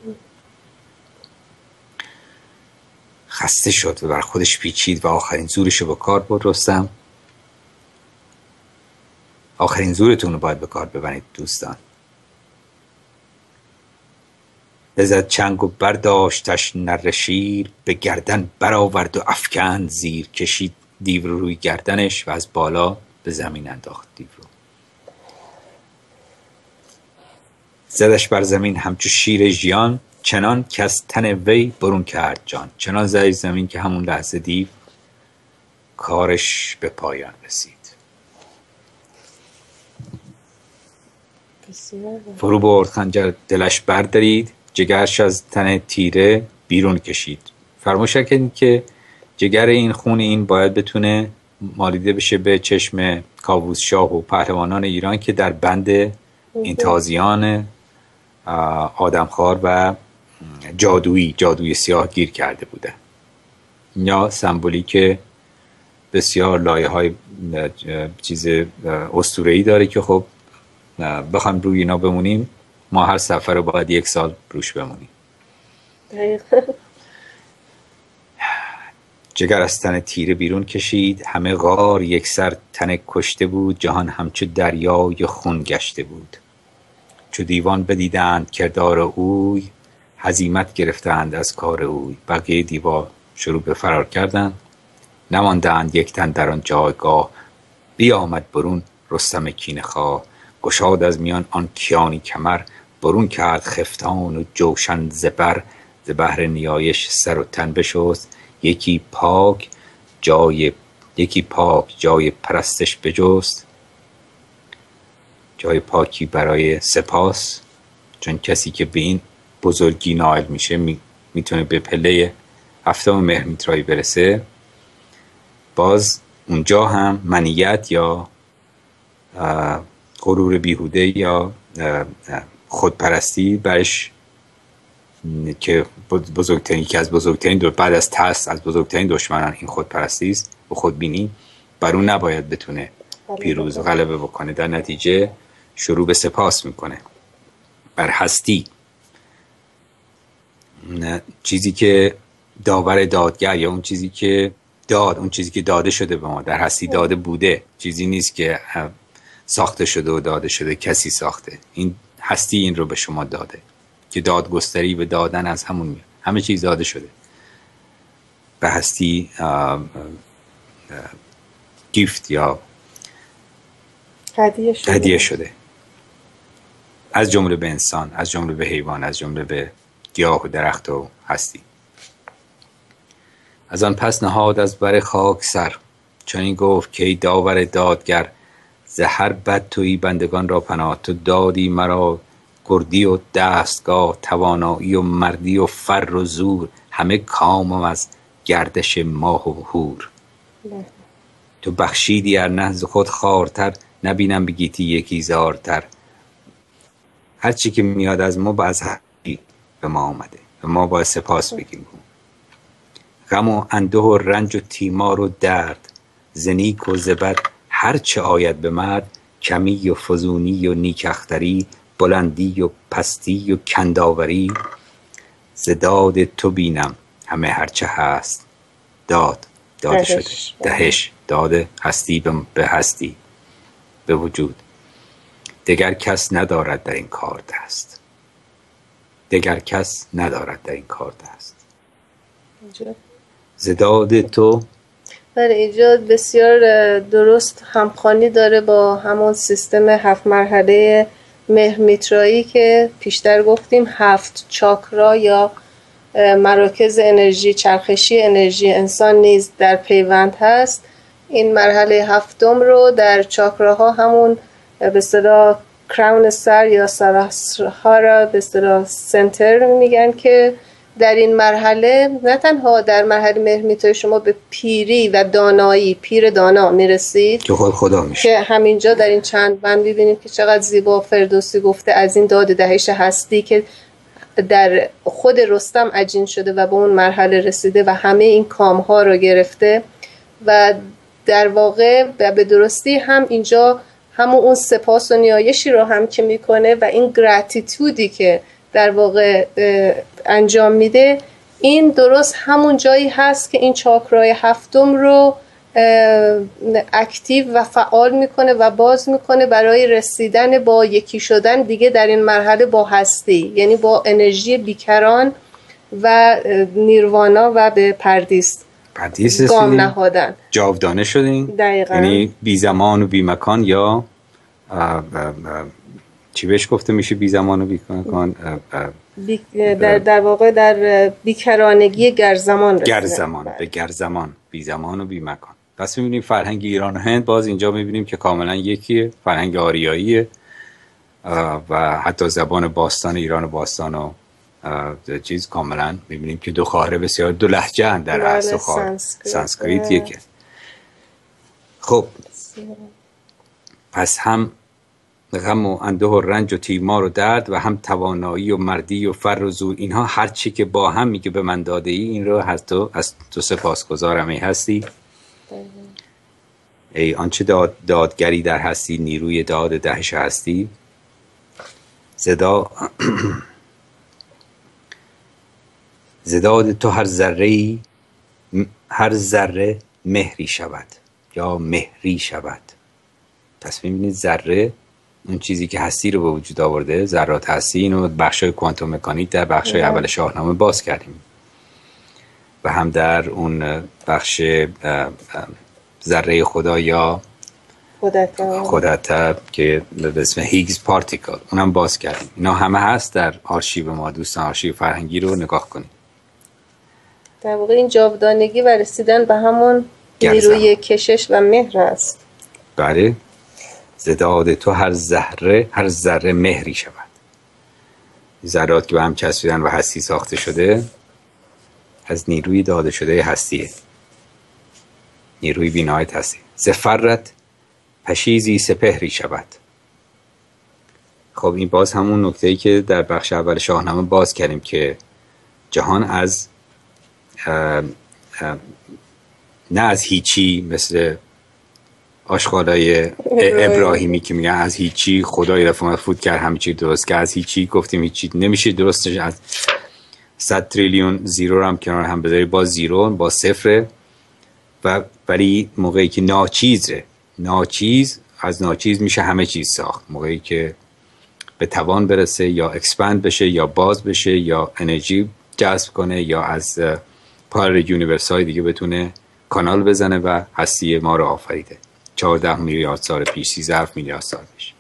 خسته شد و بر خودش پیچید و آخرین زورش رو به کار برد. رستم آخرین زورتون رو باید به کار ببرید دوستان. بزد چنگ و برداشتش نره شیر، به گردن برآورد و افکند زیر. کشید دیو رو روی گردنش و از بالا به زمین انداخت دیو رو. زدش بر زمین همچو شیر ژیان، چنان که از تن وی برون کرد جان. چنان زد زمین که همون لحظه دیو کارش به پایان رسید. فرو برد خنجر دلش بردارید، جگرش از تن تیره بیرون کشید. فرموش کردید که جگر این خون این باید بتونه مالیده بشه به چشم کاووس شاه و پهلوانان ایران که در بند این تازیان آدمخوار و جادویی جادوی سیاه گیر کرده بوده. یا سمبولیک بسیار لایه های چیز اسطوره‌ای داره که خب بخوایم روی اینا بمونیم ما هر سفر رو باید یک سال روش بمونیم. جگر از تن تیره بیرون کشید، همه غار یک سر تن کشته بود، جهان همچو دریای خون گشته بود. چو دیوان بدیدند کردار اوی، هزیمت گرفتند از کار اوی. بقیه دیوار شروع به فرار کردند، نماندند یک تن در آن جایگاه. بیامد برون رستم کینه خواه، گشاد از میان آن کیانی کمر. برون کرد خفتان و جوشن زبر، ز بهر نیایش سر و تن بشست. یکی پاک جای یکی پاک جای پرستش بجست، جای پاکی برای سپاس، چون کسی که به این بزرگی نائل میشه می، میتونه به پله هفتم مهرمیترایی برسه. باز اونجا هم منیت یا غرور بیهوده یا خودپرستی برش که بزرگترین که از بزرگترین دو بعد از ترس از بزرگترین دشمنان این خودپرستی است و خودبینی، بر اون نباید بتونه پیروز غلبه بکنه. در نتیجه شروع به سپاس میکنه بر هستی، چیزی که داور دادگر یا اون چیزی که داد اون چیزی که داده شده به ما در هستی داده بوده، چیزی نیست که ساخته شده و داده شده، کسی ساخته. این هستی این رو به شما داده که دادگستری و دادن از همون میاد، همه چیز داده شده به هستی. گیفت یا هدیه شده. هدیه شده از جمله به انسان، از جمله به حیوان، از جمله به گیاه و درخت و هستی. از آن پس نهاد از بر خاک سر، چون این گفت که ای داور دادگر، ز هر بد تویی بندگان را پناه. تو دادی مرا گردی و دستگاه، توانایی و مردی و فر و زور، همه کامم از گردش ماه و هور. تو بخشیدی ار نه ز خود خوارتر، نبینم بگیتی یکی زارتر. هر چی که میاد از ما با از حقی به ما آمده و ما باید سپاس بگیم. غم و انده و رنج و تیمار و درد، زنیک و زبد هر چه آید به مرد. کمی و فزونی و نیک اختری، بلندی و پستی و کنداوری. ز داد تو بینم همه هر چه هست، داد داده شده، دهش داده هستی به هستی به وجود. دگر کس ندارد در این کار دست، دگر کس ندارد در این کار دست. ز داد تو بله، اینجا بسیار درست همخوانی داره با همون سیستم هفت مرحله مهرمیترایی که پیشتر گفتیم. هفت چاکرا یا مراکز انرژی، چرخشی انرژی انسان نیز در پیوند هست. این مرحله هفتم رو در چاکراها همون به اصطلاح کراون سر یا سراسرا به اصطلاح سنتر میگن که در این مرحله نه تنها در مرحله مهرمیترایی شما به پیری و دانایی، پیر دانا میرسید که خود خدا میشه، که همینجا در این چند بند ببینیم که چقدر زیبا فردوسی گفته از این داد دهش هستی که در خود رستم عجین شده و به اون مرحله رسیده و همه این کامها رو گرفته. و در واقع به درستی هم اینجا همون اون سپاس و نیایشی رو هم که میکنه و این گراتیتودی که در واقع انجام میده، این درست همون جایی هست که این چاکرای هفتم رو اکتیو و فعال میکنه و باز میکنه برای رسیدن با یکی شدن دیگه در این مرحله با هستی، یعنی با انرژی بیکران و نیروانا و به پردیس پردیس گام نهادن، جاودانه شدین. دقیقاً. یعنی بی زمان و بی مکان، یا آه آه آه چی بهش گفته میشه بی زمان و بی مکان؟ بی در, در واقع در بیکرانگی گرزمان رسیدن. گرزمان، به گرزمان، بی زمان و بی مکان. پس میبینیم فرهنگ ایران و هند باز اینجا میبینیم که کاملا یکیه، فرهنگ آریاییه و حتی زبان باستان ایران و باستان و چیز کاملا میبینیم که دو خواهر بسیار دو لهجه اند در اصل. خواهر سانسکریت یکه. خب پس هم غم و انده و رنج و تیمار و درد و هم توانایی و مردی و فر و زور، اینها هر چی که با هم میگه به من داده ای، این رو از تو از تو سپاسگزارم ای هستی. ای آنچه داد دادگری در هستی، نیروی داد دهش هستی. زدا زداد تو هر ذره‌ای هر ذره مهری شود یا مهری شود. پس می‌بینید ذره اون چیزی که هستی رو به وجود آورده، ذرات هستی، اینو بخشای کوانتوم مکانیک در بخشای اول شاهنامه باز کردیم و هم در اون بخش ذره خدا یا خودت که به اسم هیگز پارتیکل اونم باز کردیم. اینا همه هست در آرشیو ما. دوستان آرشیو فرهنگی رو نگاه کنید. در واقع این جاودانگی و رسیدن به همون نیروی کشش و مهر است. بله. زداد تو هر ذره هر ذره مهری شود. ذرات که به هم چسبیدن و هستی ساخته شده از نیروی داده شده هستیه، نیروی بی‌نهایت هستی. زفرت پشیزی سپهری شود. خب این باز همون نکته‌ای که در بخش اول شاهنامه باز کردیم که جهان از اه اه نه از هیچی، مثل آشغالای ابراهیمی که میگن از هیچی خدای رفت فوت کرد همه چی درست کرد، از هیچی گفتیم هیچی نمیشه درست، از صد تریلیون زیرو رو هم کنار هم بذاری با زیرو با صفره، و ولی موقعی که ناچیزه، ناچیز از ناچیز میشه همه چیز ساخت. موقعی که به توان برسه یا اکسپند بشه یا باز بشه یا انرژی جذب کنه یا از پار یونیورس های دیگه بتونه کانال بزنه و هستی ما رو آفریده. چهارده میلیارد سال پیش، سیزده میلیارد سال پیش.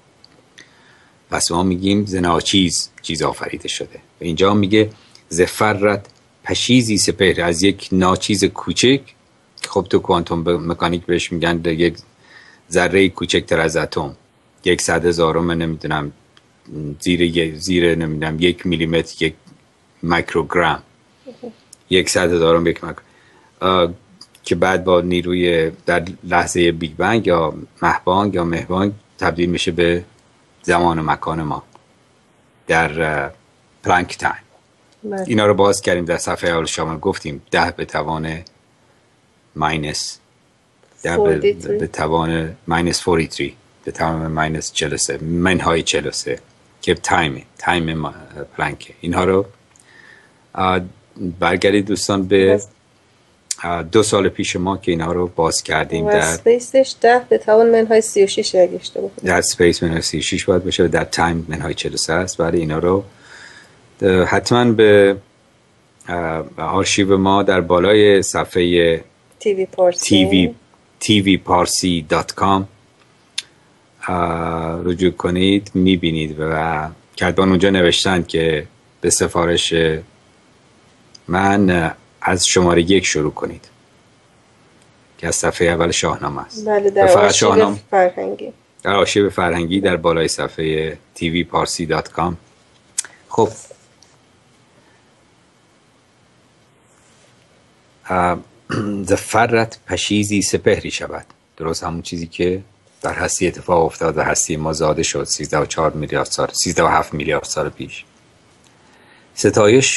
پس ما میگیم ز ناچیز چیز آفریده شده. و اینجا میگه زفرت پشیزی سپهر، از یک ناچیز کوچک، خب تو کوانتوم مکانیک بهش میگن یک ذره کوچکتر از اتم، یک صد هزارم نمیدونم زیر زیر نمیدونم یک میلیمتر، یک میکروگرم، یک صد هزارم یک میکرو، که بعد با نیروی در لحظه بیگ بنگ یا مهبانگ یا مهبانگ تبدیل میشه به زمان و مکان ما در پلانک تایم. اینا رو باز کردیم در صفحه اول شامل، گفتیم ده به توان ماینس ده به, به توان ماینس چهل و سه به توان ماینس چهل و سه منهای چهل و سه که تایم تایم پلانک. اینها رو برگردید دوستان به دو سال پیش ما که اینا رو باز کردیم. در اسپیسش ده به توان منهای سی و شش اگشته بود، در اسپیس منهای سی و شش باید باشه و در تایم منهای چهل و سه است. برای اینا رو حتما به آرشیو ما در بالای صفحه تیوی پارسی تیوی پارسی دات کام رجوع کنید، میبینید و کاتبان اونجا نوشتن که به سفارش من از شماره یک شروع کنید که از صفحه اول شاهنامه است. بله، در آرشیو فرهنگی، در آرشیو فرهنگی در بالای صفحه تیوی پارسی دات کام. خب زفرت پشیزی سپهری شود، درست همون چیزی که در هستی اتفاق افتاد و هستی ما زاده شد سیزده و چهار میلیارد سال سیزده و هفت میلیارد سال پیش. ستایش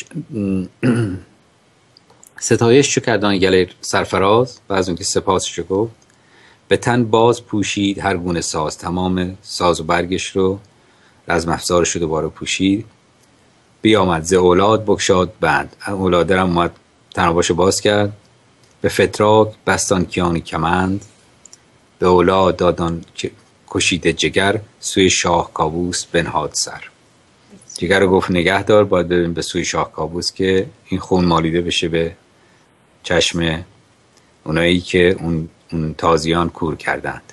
ستایش چو کردان گله سرفراز و از اون که سپاسش گفت، به تن باز پوشید هر گونه ساز، تمام ساز و برگش رو از افزارش رو دوباره پوشید. بیامد ز اولاد بگشاد بند، اولاد هم اومد تناباشو باز کرد. به فتراک بستان کیان کمند، به اولاد دادان کشید جگر، سوی شاه کاووس بنهاد سر. جگر رو گفت نگه دار، باید بریم به سوی شاه کاووس که این خون مالیده بشه به چشم اونایی که اون, اون تازیان کور کردند.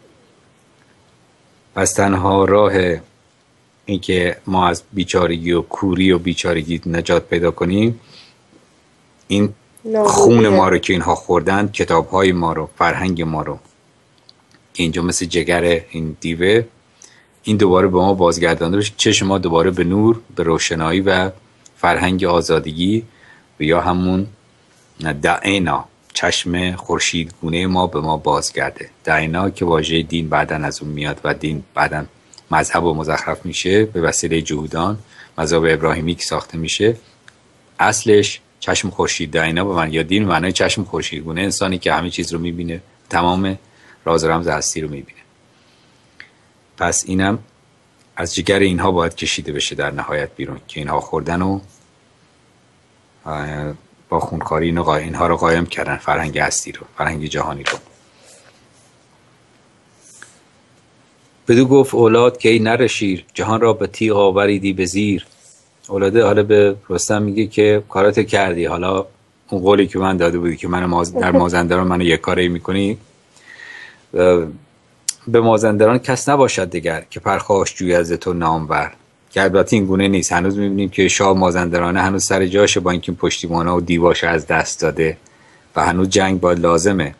پس تنها راه این که ما از بیچارگی و کوری و بیچارگی نجات پیدا کنیم، این خون ما رو که اینها خوردن، کتاب‌های ما رو، فرهنگ ما رو که اینجا مثل جگر این دیوه، این دوباره به ما بازگردانده بشه، چشم ما دوباره به نور، به روشنایی و فرهنگ آزادگی و یا همون دعینا، چشم خورشیدگونه ما به ما بازگرده. دعینا که واژه دین بعدن از اون میاد و دین بعدن مذهب و مزخرف میشه به وسیله جهودان، مذهب ابراهیمی که ساخته میشه. اصلش چشم خورشید دعینا به من یا دین معنای چشم خورشیدگونه، انسانی که همه چیز رو میبینه، تمام راز و رمز هستی رو میبینه. پس اینم از جگر اینها باید کشیده بشه در نهایت بیرون که اینها خوردن و با خونخواری اینو قا... اینها رو قایم کردن، فرهنگ هستی رو، فرهنگ جهانی رو. بدو گفت اولاد که ای نر شیر، جهان را به تیغ آوریدی به زیر. اولاده حالا به رستم میگه که کارات کردی، حالا اون قولی که من داده بودی که من ماز... در مازندران منو یک کاری میکنی، به مازندران کس نباشد دیگر که پرخاش جوی از تو نامور. که البته این گونه نیست، هنوز میبینیم که شاه مازندرانه هنوز سر جاشه، با اینکه پشتیبانا و دیواش از دست داده و هنوز جنگ باید لازمه،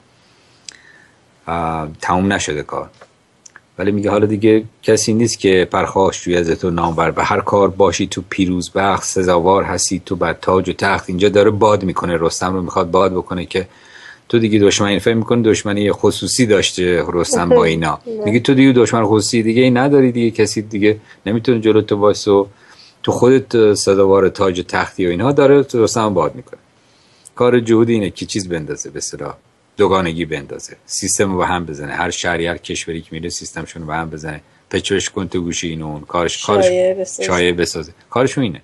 تموم نشده کار. ولی میگه حالا دیگه کسی نیست که پرخاش جوی از تو نامور، به هر کار باشی تو پیروز بخت، سزاوار هستی تو بر تاج و تخت. اینجا داره باد میکنه، رستم رو میخواد باد بکنه که تو دیگه دشمنی، فهم میکنه دشمنی خصوصی داشته رستم با اینا، میگه تو دیگه دشمن خصوصی دیگه ای نداری دیگه، کسی دیگه نمیتونه جلو تو وایسه و تو خودت سزاوار تاج و تختی و اینها. داره رستم باد میکنه. کار جهودی اینه که چیز بندازه، به اصطلاح دوگانگی بندازه، سیستم رو به هم بزنه. هر شهری هر کشوری که میره سیستمشون رو به هم بزنه، پچوش کن تو گوشی اینو اون، کارش کارش شایعه بسازه، کارشون اینه.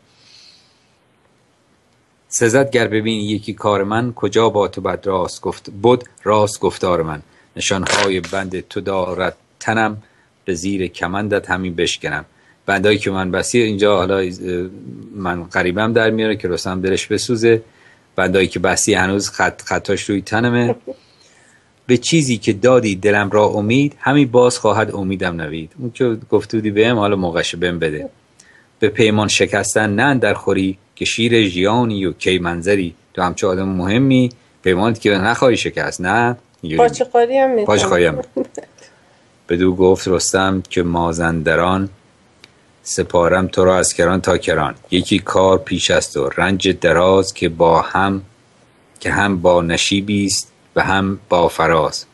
سزد گر ببین یکی کار من، کجا با تو بد راست گفت بود راست گفتار من. نشانهای بند تو دارد تنم، به زیر کمندت همین بشکنم. بندایی که من بسی اینجا حالا من قریبم در میاره که رستم دلش بسوزه. بندایی که بسی هنوز خط خطاش روی تنمه. به چیزی که دادی دلم را امید، همین باز خواهد امیدم نوید. اون که گفتودی بهم، حالا موقعش بهم بده. به پیمان شکستن نه در خوری، که شیر ژیانی و کی منظری. تو همچه آدم مهمی پیمانت که نخواهی شکست، نه پاچه قاری هم میکنم. پاچه قاری هم بدو گفت رستم که مازندران، سپارم تو را از کران تا کران. یکی کار پیش است و رنج دراز، که با هم که هم با نشیبی است و هم با فراز.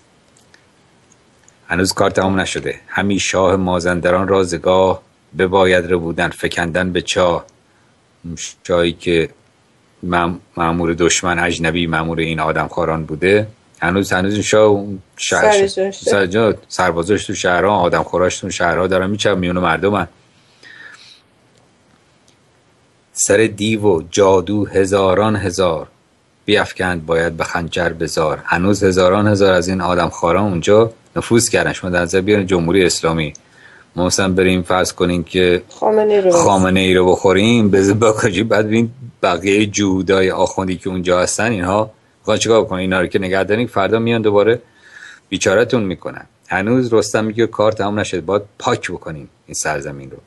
هنوز کار تمام نشده. همی شاه مازندران را زگاه، بباید ربودن فکندن به چاه. شاهی که مأمور دشمن اجنبی مأمور این آدمخواران بوده، هنوز هنوز این شاه شهر سر سربازاش تو شهرها، آدمخوراش تو شهرها دارن میچن میون مردمن. سر دیو و جادو هزاران هزار، بیفکند باید به خنجر بزار. هنوز هزاران هزار از این آدمخواران اونجا نفوذ کردن. شما در نظر بیارین جمهوری اسلامی، ما مثلا بریم فرض کنیم که خامنه رو خامنه ای رو بخوریم، بذار بکجی، بعد ببین بقیه جودای آخوندی که اونجا هستن اینها میخوان چیکار بکنن؟ اینا رو که نگه دارین فردا میان دوباره بیچارهتون میکنن. هنوز رستم میگه کار تمام نشده، باید پاک بکنیم این سرزمین رو.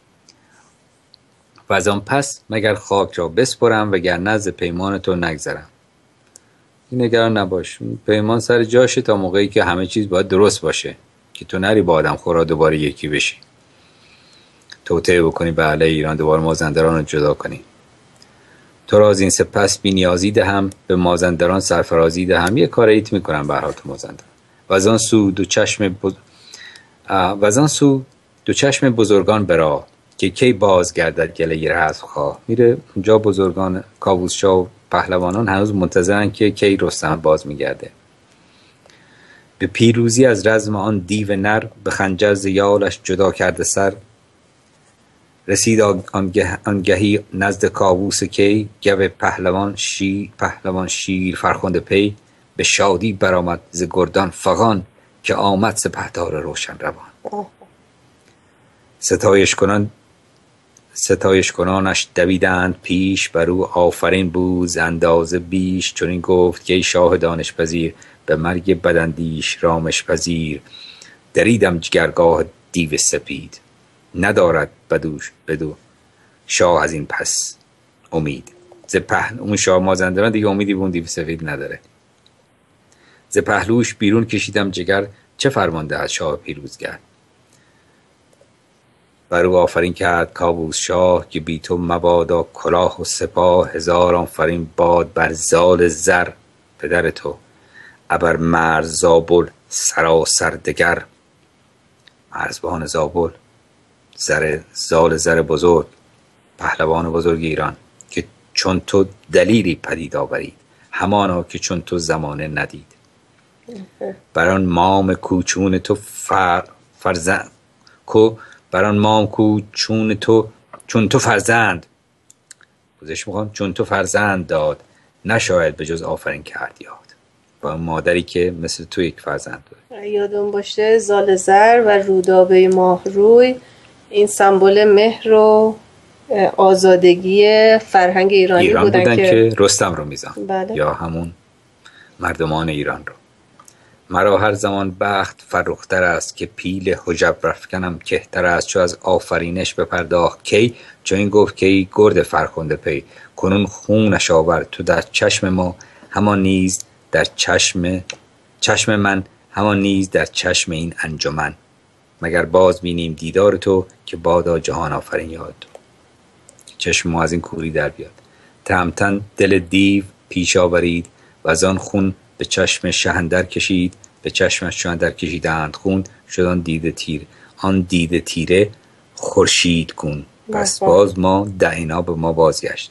و از آن پس مگر خاک را بسپرم، وگر نزد پیمان تو نگذرم. نگران نباش، پیمان سر جاشه تا موقعی که همه چیز باید درست باشه، که تو نری با آدم خورا دوباره یکی بشی، توطئه بکنی به علیه ایران، دوباره مازندران رو جدا کنی. تو را از این سپس بی نیازی دهم، به مازندران سرفرازی دهم. یه کار ایت میکنم برها تو مازندران. و از آن سو دو چشم بز... و از آن سو دو چشم بزرگان برا، که کی باز گردد گله رزم خواه. میره اونجا بزرگان کاووس شاه و پهلوانان هنوز منتظرن که کی رستم باز میگرده. به پیروزی از رزم آن دیو نر، به خنجر ز یالش جدا کرده سر. رسید آنگه آنگهی نزد کاووس کی، گو پهلوان شیر پهلوان شیر فرخنده پی. به شادی برآمد ز گردان فغان، که آمد سپهدار روشن روان. ستایش کنان ستایش کنانش دویدند پیش، بر او آفرین بود ز اندازه بیش. چون این گفت که ای شاه دانش پذیر، به مرگ بداندیش رامش پذیر. دریدم جگرگاه دیو سپید، ندارد بدوش بدو شاه از این پس امید. ز پهل اون شاه مازندران دیگه امیدی به اون دیو سپید نداره. ز پهلوش بیرون کشیدم جگر، چه فرمانده از شاه پیروزگر. بر او آفرین کرد کاووس شاه، که بی تو مبادا کلاه و سپاه. هزار آفرین باد بر زال زر، پدر تو ابر مرز زابل سراسر دگر. مرزبان زابل، زر زال زر بزرگ، پهلوان بزرگ ایران، که چون تو دلیری پدید آورید، همانا که چون تو زمانه ندید. بران مام کوچون تو فر فرزند کو بران مام کو چون تو چون تو فرزند، پوزش میخوام چون تو فرزند داد نشاید به جز آفرین کرد یاد. با مادری که مثل تو یک فرزند داره. یادون باشه زال زر و رودابه ماه روی این سمبل مهر و آزادگی فرهنگ ایرانی ایران بودن, بودن که, که رستم رو میزن. بله. یا همون مردمان ایران رو. مرا هر زمان بخت فرختر است که پیل حجب رفکنم کهتر است. چو از آفرینش بپرداخت کی چو این گفت کی گرد فرخنده پی. کنون خونش آورد تو در چشم ما همان نیز در چشم چشم من همان نیز در چشم این انجمن. مگر باز بینیم دیدار تو که بادا جهان آفرین یاد تو. چشم ما از این کوری در بیاد. تهمتن دل دیو پیش آورید و از آن خون به چشم شهندر کشید. به چشمش شهندر کشیدند خون شدان دیده تیر آن دیده تیره خورشید گون. پس باز ما دعینا به ما بازگشت.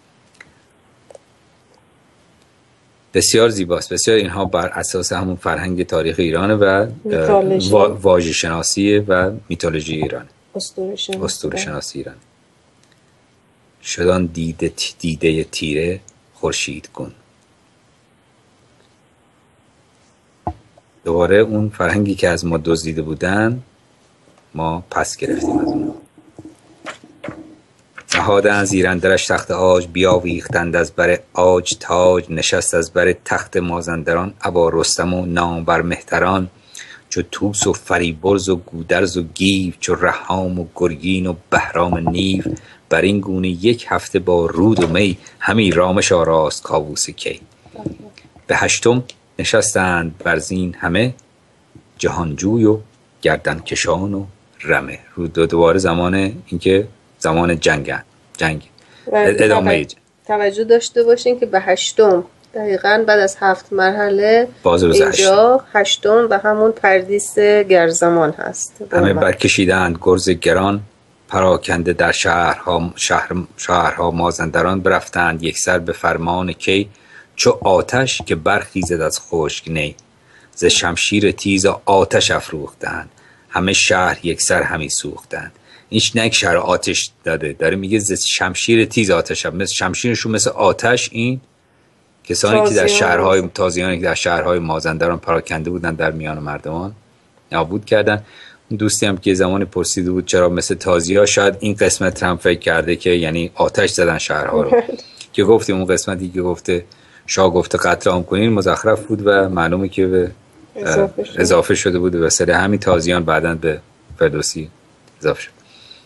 بسیار زیباست. بسیار اینها بر اساس همون فرهنگ تاریخ ایرانه و واژه شناسی و میتولوژی ایران، اسطوره شناسی ایران. شدان دیده دیده تیره خورشید گون. دوباره اون فرهنگی که از ما دزدیده بودن ما پس گرفتیم از اون. نهادند زیر اندرش تخت عاج بیاویختند از بر عاج تاج. نشست از بر تخت مازندران ابا رستم و نامور مهتران. چو توس و فریبرز و گودرز و گیو چو رهام و گرگین و بهرام نیو. بر این گونه یک هفته با رود و می همی رامش آراست کاووس کی. به هشتم نشستند بر زین همه جهانجوی و گردن کشان و رمه. رو دو دوباره زمان اینکه زمان جنگ جنگ ادامه. توجه داشته باشین که به هشتم دقیقاً بعد از هفت مرحله اینجا هشتم و همون پردیس گرزمان هست. همه برکشیدند گرز گران پراکنده در شهرها شهر شهرها مازندران. برفتند یک سر به فرمان کی چو آتش که برخیزد از خشک نی. ز شمشیر تیز آتش افروختند همه شهر یک سر همی سوختند. اینش نه شهر آتش داده داره میگه ز شمشیر تیز آتش هم. مثل شمشیرشون مثل آتش این کسانی که در شهرهای تازیانی که در شهرهای مازندران پراکنده بودن در میان مردمان نابود کردن. اون دوستی هم که زمانی پرسیده بود چرا مثل تازی‌ها، شاید این قسمت هم فکر کرده که یعنی آتش زدن شهرها رو که گفتیم اون قسمتی که گفته شاه گفته قتل عام کنین مزخرف بود و معلومه که به اضافه شده, اضافه شده بود و سر همین تازیان بعداً به فردوسی اضافه شد.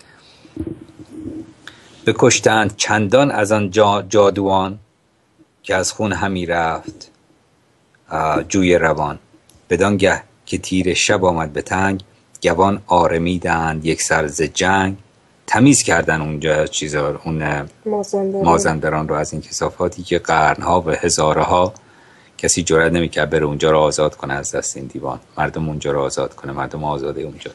بکشتند چندان از آن جا جادوان که از خون همی رفت جوی روان. بدانگه که تیر شب آمد به تنگ گوان آرمیدند یک سر ز جنگ. تمیز کردن اونجا چیزا اون مازندران. مازندران رو از این کثافاتی که قرنها و هزارها کسی جرئت نمی‌کرد بره اونجا رو آزاد کنه از دست این دیوان. مردم اونجا رو آزاد کنه، مردم آزاده اونجا.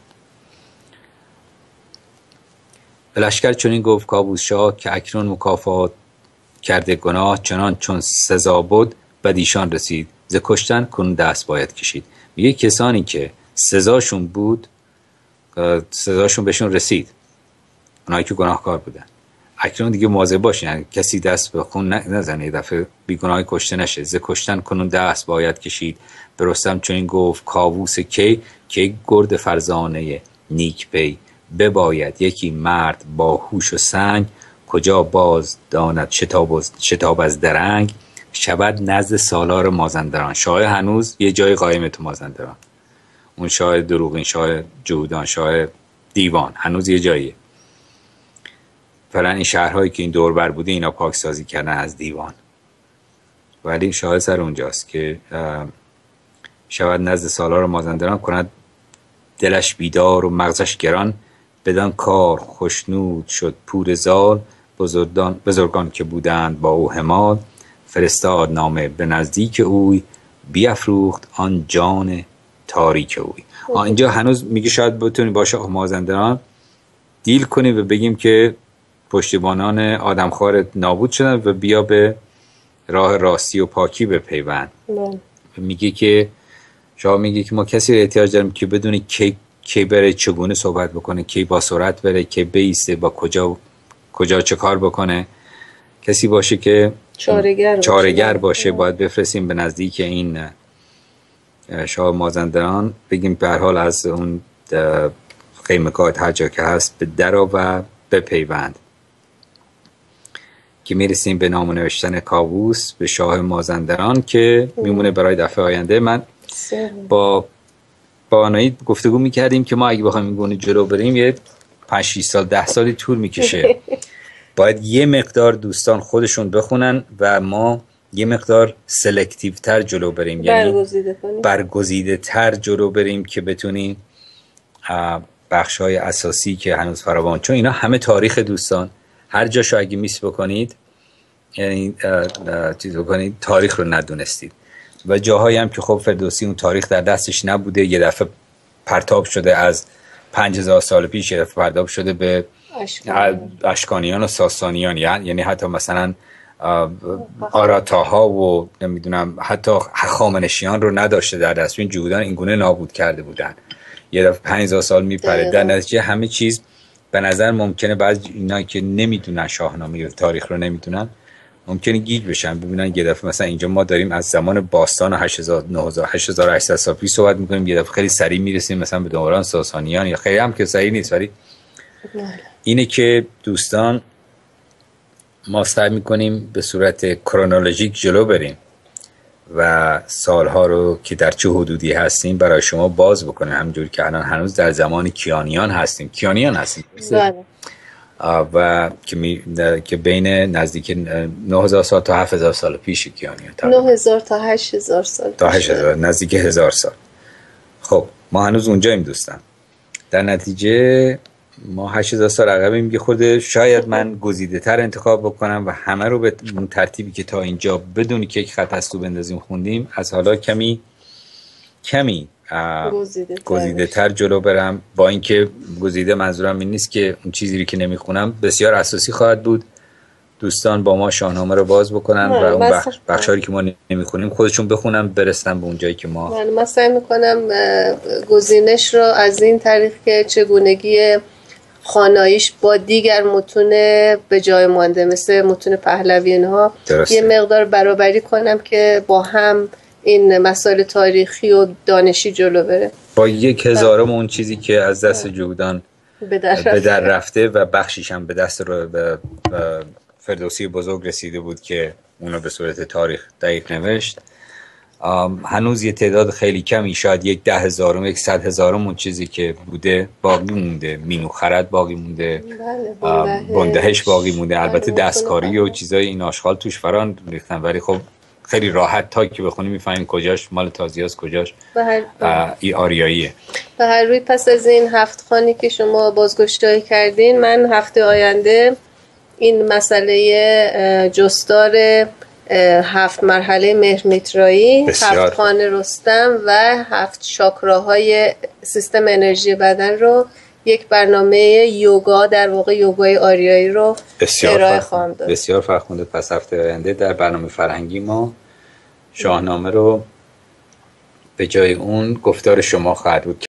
به لشکر چنین گفت کاووس شاه که اکنون مکافات کرده گناه چنان چون سزا بود بدیشان رسید. ز کشتن کنون دست باید کشید. میگه کسانی که سزاشون بود سزاشون بهشون رسید، اونایی که گناهکار بودن، اکنون دیگه مواظب باشین یعنی کسی دست به خون نزنه، یه دفعه بیگناهی کشته نشه. ز کشتن کنون دست باید کشید. به رستم چنین گفت کاووس کی که گرد فرزانه نیک پی. بباید یکی مرد با هوش و سنگ کجا باز داند شتاب, شتاب از درنگ. شود نزد سالار مازندران. شاه هنوز یه جای قایم تو مازندران، اون شاه دروغین، شاه جهودان، شاه دیوان هنوز یه جاییه. فعلا این شهرهایی که این دور بر بوده اینا پاکسازی کردن از دیوان، ولی شاه سر اونجاست که شود نزد سالار مازندران کند دلش بیدار و مغزش گران. بدان کار خوشنود شد پور زال بزرگان, بزرگان که بودند با او همال. فرستاد نامه به نزدیک اوی بیافروخت آن جان تاریک اوی. اینجا هنوز میگه شاید بتونی با شاه مازندران دیل کنی و بگیم که پشتیبانان آدمخوار نابود شدن و بیا به راه راستی و پاکی بپیوند. میگه که شاه میگه که ما کسی رو احتیاج داریم که بدونی کی کی بره چگونه صحبت بکنه، کی با سرعت بره، کی بیسته، با کجا کجا چه کار بکنه. کسی باشه که چاره‌گر چاره‌گر باشه، باید بفرستیم به نزدیک این شاه مازندران، بگیم به هر حال از اون خیمگاه هر جا که هست به درا و به پیوند، که میرسیم به نام نوشتن کاووس به شاه مازندران که میمونه برای دفعه آینده. من با با آنایی گفتگو میکردیم که ما اگه بخوایم این گونه جلو بریم یه پنج شش سال ده سالی طول میکشه. باید یه مقدار دوستان خودشون بخونن و ما یه مقدار سلکتیو تر جلو بریم، یعنی برگزیده کنیم، برگزیده تر جلو بریم که بتونیم بخش های اساسی که هنوز فراوان، چون اینا همه تاریخ دوستان، هر جاشو اگه میس بکنید یعنی چیز بکنید تاریخ رو ندونستید، و جاهایی هم که خب فردوسی اون تاریخ در دستش نبوده، یه دفعه پرتاب شده از پنج هزار سال پیش، یه دفعه پرتاب شده به اشکانیان و ساسانیان، یعنی حتی مثلا آراتاها و نمیدونم حتی هخامنشیان رو نداشته در دست، این جهودان این گونه نابود کرده بودن، یه دفعه پنج هزار سال میپره. در نتیجه همه چیز به نظر ممکنه بعضی اینا که نمیدونن شاهنامه و تاریخ رو نمیدونن ممکنه گیج بشن، ببینن یه دفعه مثلا اینجا ما داریم از زمان باستان و هشت هزار نه هزار هشت هزار و هشتصد سال پیش صحبت میکنیم، یه دفعه خیلی سریع میرسیم مثلا به دوران ساسانیان، یا خیلی هم که سریع نیست، ولی اینه که دوستان ما سعی میکنیم به صورت کرونولوژیک جلو بریم و سالها رو که در چه حدودی هستیم برای شما باز بکنیم، همونجوری که الان هنوز در زمان کیانیان هستیم کیانیان هستیم و که, می... که بین نزدیک نه هزار سال تا هفت هزار سال پیش کیانیان، نه هزار تا هشت هزار سال تا هشت هزار، نزدیک هزار سال. خب ما هنوز اونجاییم دوستان. در نتیجه ما هشت هزار سال عقبیم، یه خورده شاید من گزیده تر انتخاب بکنم و همه رو به اون ترتیبی که تا اینجا بدونی که یک خط از تو بندازیم خوندیم، از حالا کمی کمی گزیده, گزیده تر جلو برم، با اینکه گزیده منظورم این نیست که اون چیزی که نمیخونم بسیار اساسی خواهد بود. دوستان با ما شاهنامه رو باز بکنن و اون بخش بخشاری که ما نمیخونیم خودشون بخونن برسن به اون جایی که ما من من سعی میکنم گزینش رو از این طریق که چگونگی خواناییش با دیگر متون به جای مانده مثل متون پهلوی ها یه مقدار برابری کنم که با هم این مسائل تاریخی و دانشی جلو بره، با یک هزارم اون چیزی که از دست جهودان به در رفته, در رفته و بخشیش هم به دست رو به فردوسی بزرگ رسیده بود که اونو به صورت تاریخ دقیق نوشت. هنوز یه تعداد خیلی کمی، شاید یک ده هزارم یک صد هزارم اون چیزی که بوده باقی مونده، مینو خرد باقی مونده، بندهش باقی مونده، البته دستکاری و چیزای این آشغال توش فران ریختن، ولی خب خیلی راحت تا که بخونی میفهمین کجاش مال تازیاست کجاش ای آریاییه. به هر روی پس از این هفت خوانی که شما بازگشایی کردین، من هفته آینده این مسئله جستار هفت مرحله مهرمیترایی، هفت خوان رستم و هفت چاکراهای سیستم انرژی بدن رو، یک برنامه یوگا در واقع یوگای آریایی رو ارائه خواهم داد. بسیار فرخنده. پس هفته آینده در برنامه فرهنگی ما شاهنامه رو به جای اون گفتار شما خواهد بود.